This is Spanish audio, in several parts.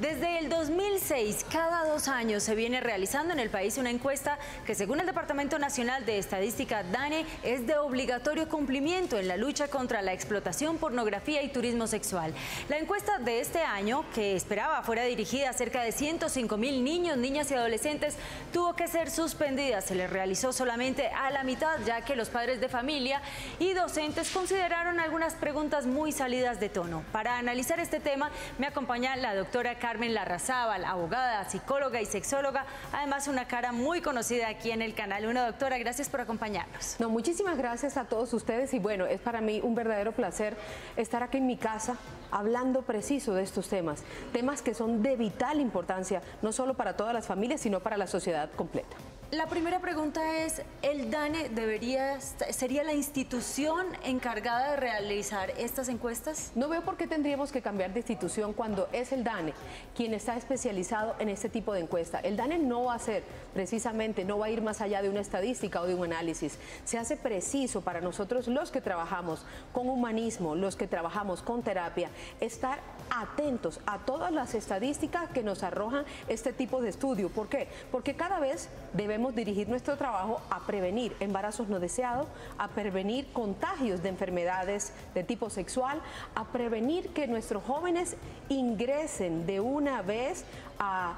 Desde el 2006, cada 2 años se viene realizando en el país una encuesta que, según el Departamento Nacional de Estadística, DANE, es de obligatorio cumplimiento en la lucha contra la explotación, pornografía y turismo sexual. La encuesta de este año, que esperaba fuera dirigida a cerca de 105.000 niños, niñas y adolescentes, tuvo que ser suspendida. Se les realizó solamente a la mitad, ya que los padres de familia y docentes consideraron algunas preguntas muy salidas de tono. Para analizar este tema, me acompaña la doctora Carmen Larrazábal, abogada, psicóloga y sexóloga, además una cara muy conocida aquí en el canal. Doctora, gracias por acompañarnos. No, muchísimas gracias a todos ustedes y bueno, es para mí un verdadero placer estar aquí en mi casa hablando preciso de estos temas, temas que son de vital importancia, no solo para todas las familias, sino para la sociedad completa. La primera pregunta es, ¿el DANE sería la institución encargada de realizar estas encuestas? No veo por qué tendríamos que cambiar de institución cuando es el DANE quien está especializado en este tipo de encuesta. El DANE no va a ser, precisamente, no va a ir más allá de una estadística o de un análisis. Se hace preciso para nosotros los que trabajamos con humanismo, los que trabajamos con terapia, estar atentos a todas las estadísticas que nos arrojan este tipo de estudio. ¿Por qué? Porque cada vez debemos dirigir nuestro trabajo a prevenir embarazos no deseados, a prevenir contagios de enfermedades de tipo sexual, a prevenir que nuestros jóvenes ingresen de una vez a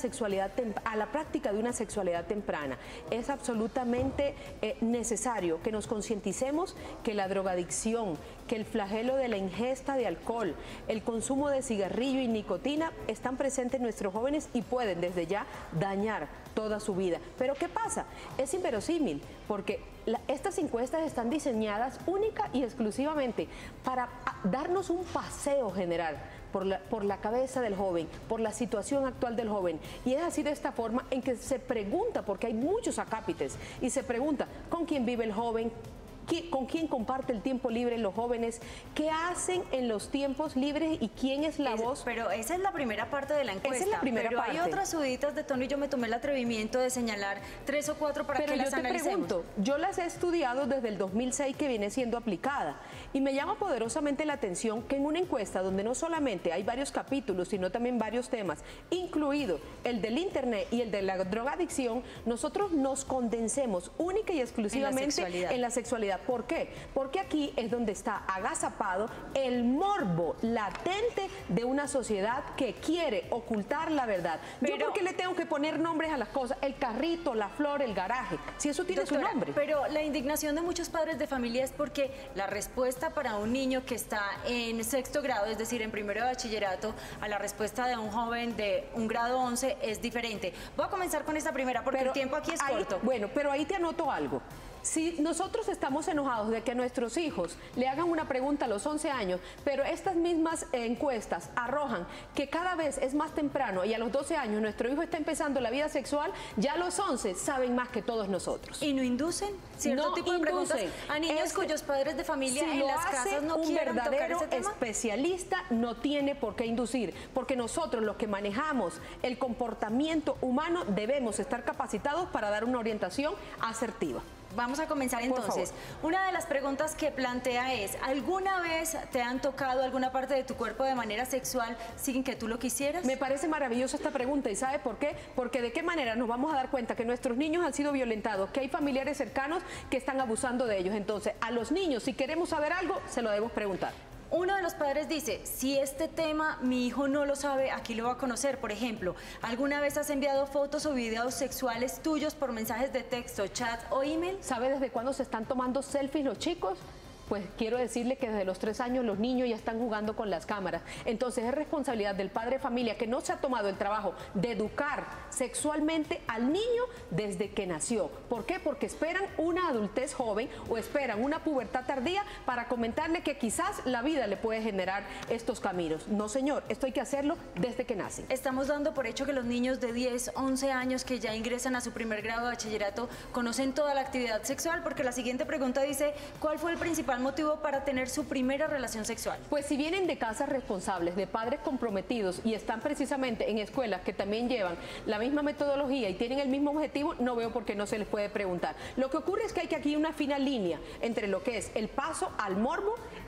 la práctica de una sexualidad temprana. Es absolutamente necesario que nos concienticemos que la drogadicción, que el flagelo de la ingesta de alcohol, el consumo de cigarrillo y nicotina están presentes en nuestros jóvenes y pueden desde ya dañar toda su vida. Pero ¿qué pasa? Es inverosímil porque estas encuestas están diseñadas única y exclusivamente para darnos un paseo general por la cabeza del joven, por la situación actual del joven. Y es así de esta forma en que se pregunta, porque hay muchos acápites, y se pregunta con quién vive el joven, con quién comparte el tiempo libre los jóvenes, qué hacen en los tiempos libres y quién es la voz. Pero esa es la primera parte de la encuesta. Esa es la primera parte. Hay otras subiditas de tono y yo me tomé el atrevimiento de señalar 3 o 4 para que las analicemos. Pero yo te pregunto, yo las he estudiado desde el 2006 que viene siendo aplicada y me llama poderosamente la atención que en una encuesta donde no solamente hay varios capítulos, sino también varios temas, incluido el del internet y el de la drogadicción, nosotros nos condensemos única y exclusivamente en la sexualidad. ¿Por qué? Porque aquí es donde está agazapado el morbo latente de una sociedad que quiere ocultar la verdad. Pero, ¿yo por qué le tengo que poner nombres a las cosas? El carrito, la flor, el garaje, si eso tiene su nombre. Pero la indignación de muchos padres de familia es porque la respuesta para un niño que está en 6º grado, es decir, en primero de bachillerato, a la respuesta de un joven de un grado 11 es diferente. Voy a comenzar con esta primera porque el tiempo aquí es corto. Bueno, pero ahí te anoto algo. Si nosotros estamos enojados de que nuestros hijos le hagan una pregunta a los 11 años, pero estas mismas encuestas arrojan que cada vez es más temprano y a los 12 años nuestro hijo está empezando la vida sexual, ya a los 11 saben más que todos nosotros. ¿Y no inducen cierto tipo de preguntas a niños cuyos padres de familia en las casas no quieren tocar ese tema? Un verdadero especialista no tiene por qué inducir, porque nosotros los que manejamos el comportamiento humano debemos estar capacitados para dar una orientación asertiva. Vamos a comenzar entonces. Una de las preguntas que plantea es, ¿alguna vez te han tocado alguna parte de tu cuerpo de manera sexual sin que tú lo quisieras? Me parece maravillosa esta pregunta y ¿sabe por qué? Porque de qué manera nos vamos a dar cuenta que nuestros niños han sido violentados, que hay familiares cercanos que están abusando de ellos. Entonces, a los niños, si queremos saber algo, se lo debemos preguntar. Uno de los padres dice, si este tema mi hijo no lo sabe, aquí lo va a conocer. Por ejemplo, ¿alguna vez has enviado fotos o videos sexuales tuyos por mensajes de texto, chat o email? ¿Sabe desde cuándo se están tomando selfies los chicos? Pues quiero decirle que desde los 3 años los niños ya están jugando con las cámaras. Entonces es responsabilidad del padre de familia que no se ha tomado el trabajo de educar sexualmente al niño desde que nació. ¿Por qué? Porque esperan una adultez joven o esperan una pubertad tardía para comentarle que quizás la vida le puede generar estos caminos. No, señor, esto hay que hacerlo desde que nacen. Estamos dando por hecho que los niños de 10, 11 años que ya ingresan a su primer grado de bachillerato conocen toda la actividad sexual, porque la siguiente pregunta dice, ¿cuál fue el principal motivo para tener su primera relación sexual? Pues si vienen de casas responsables, de padres comprometidos y están precisamente en escuelas que también llevan la misma metodología y tienen el mismo objetivo, no veo por qué no se les puede preguntar. Lo que ocurre es que hay aquí una fina línea entre lo que es el paso al morbo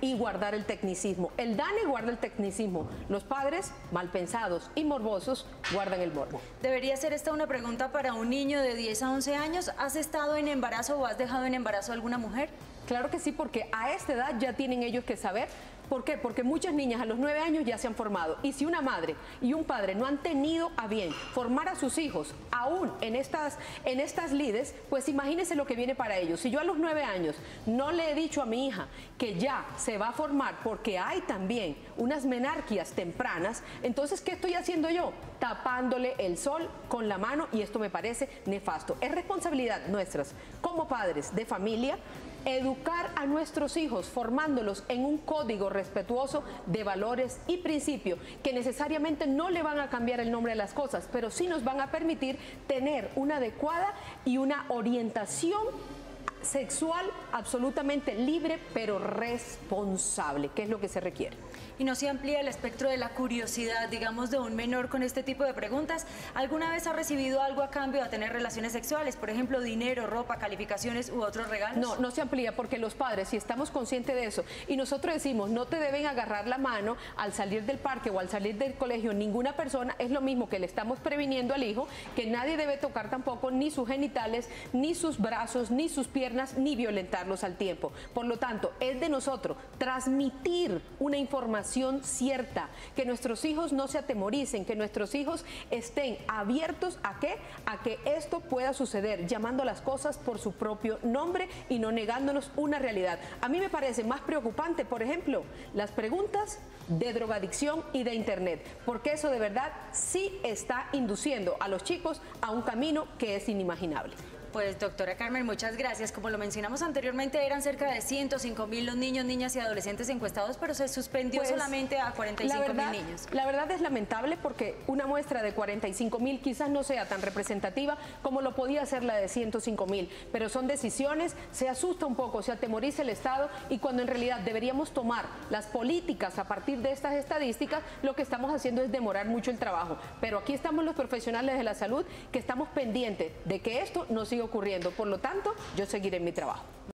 y guardar el tecnicismo. El DANE guarda el tecnicismo. Los padres, mal pensados y morbosos, guardan el morbo. ¿Debería ser esta una pregunta para un niño de 10 a 11 años? ¿Has estado en embarazo o has dejado en embarazo a alguna mujer? Claro que sí, porque a esta edad ya tienen ellos que saber. ¿Por qué? Porque muchas niñas a los 9 años ya se han formado. Y si una madre y un padre no han tenido a bien formar a sus hijos aún en estas lides, pues imagínense lo que viene para ellos. Si yo a los 9 años no le he dicho a mi hija que ya se va a formar, porque hay también unas menarquías tempranas, entonces ¿qué estoy haciendo yo? Tapándole el sol con la mano, y esto me parece nefasto. Es responsabilidad nuestra como padres de familia educar a nuestros hijos, formándolos en un código respetuoso de valores y principios que necesariamente no le van a cambiar el nombre de las cosas, pero sí nos van a permitir tener una adecuada y una orientación sexual absolutamente libre, pero responsable, que es lo que se requiere. Y no se amplía el espectro de la curiosidad, digamos, de un menor con este tipo de preguntas. ¿Alguna vez ha recibido algo a cambio de tener relaciones sexuales? Por ejemplo, dinero, ropa, calificaciones u otros regalos. No, no se amplía, porque los padres, si estamos conscientes de eso, y nosotros decimos, no te deben agarrar la mano al salir del parque o al salir del colegio ninguna persona, es lo mismo que le estamos previniendo al hijo, que nadie debe tocar tampoco ni sus genitales, ni sus brazos, ni sus piernas, ni violentarlos al tiempo. Por lo tanto, es de nosotros transmitir una información cierta, que nuestros hijos no se atemoricen, que nuestros hijos estén abiertos ¿a qué? A que esto pueda suceder, llamando a las cosas por su propio nombre y no negándonos una realidad. A mí me parece más preocupante, por ejemplo, las preguntas de drogadicción y de internet, porque eso de verdad sí está induciendo a los chicos a un camino que es inimaginable. Pues doctora Carmen, muchas gracias. Como lo mencionamos anteriormente, eran cerca de 105.000 los niños, niñas y adolescentes encuestados, pero se suspendió pues, solamente a 45.000 niños. La verdad es lamentable, porque una muestra de 45.000 quizás no sea tan representativa como lo podía ser la de 105.000, pero son decisiones, se asusta un poco, se atemoriza el Estado, y cuando en realidad deberíamos tomar las políticas a partir de estas estadísticas, lo que estamos haciendo es demorar mucho el trabajo. Pero aquí estamos los profesionales de la salud que estamos pendientes de que esto no siga ocurriendo. Por lo tanto, yo seguiré en mi trabajo.